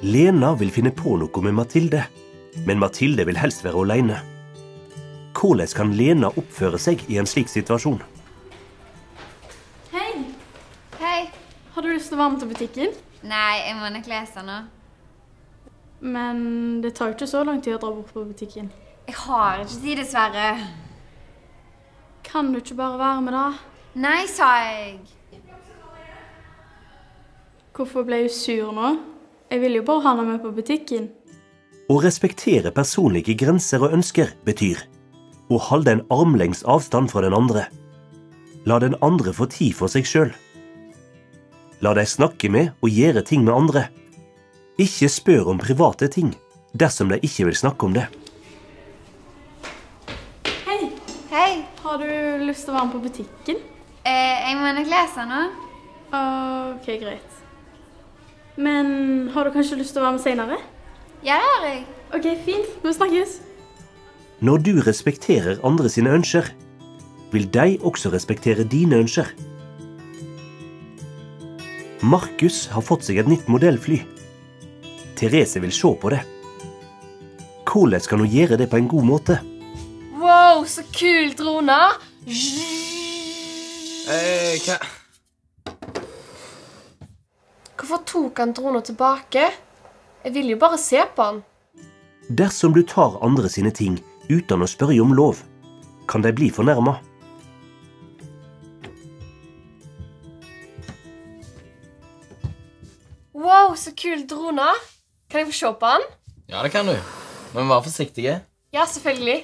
Lena vil finne på noe med Mathilde, men Mathilde vil helst være alene. Hvordan kan Lena oppføre seg i en slik situasjon? Hei! Hei. Har du lyst til å være med til butikken? Nei, jeg må nok lese nå. Men det tar jo ikke så lang tid å dra bort på butikken. Jeg har ikke tid, dessverre. Kan du ikke bare være med da? Nei, sa jeg. Hvorfor ble du sur nå? Jeg vil jo bare ha henne med på butikken. Å respektere personlige grenser og ønsker betyr å holde en armlengs avstand fra den andre. La den andre få tid for seg selv. La deg snakke med og gjøre ting med andre. Ikke spør om private ting, dersom de ikke vil snakke om det. Hei! Hei. Har du lyst til å være med på butikken? Jeg må nok lese nå. Ok, greit. Men har du kanskje lyst til å være med senere? Ja, det har jeg. Ok, fint. Vi snakkes. Når du respekterer andre sine ønsker, vil de også respektere dine ønsker. Markus har fått seg et nytt modellfly. Therese vil se på det. Hvordan kan hun gjøre det på en god måte? Wow, så kult, Rona! Hva? Hvorfor tok han Rona tilbake? Jeg vil jo bare se på han. Dersom du tar andre sine ting uten å spørre om lov, kan de bli fornærmet. Wow, så kult, Rona! Kan jeg få se på han? Ja, det kan du. Men vær forsiktige. Ja, selvfølgelig.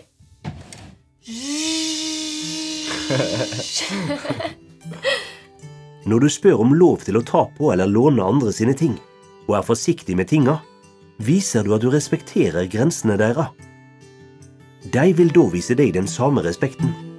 Når du spør om lov til å ta på eller låne andre sine ting, og er forsiktig med tinga, viser du at du respekterer grensene deres. De vil da vise deg den samme respekten.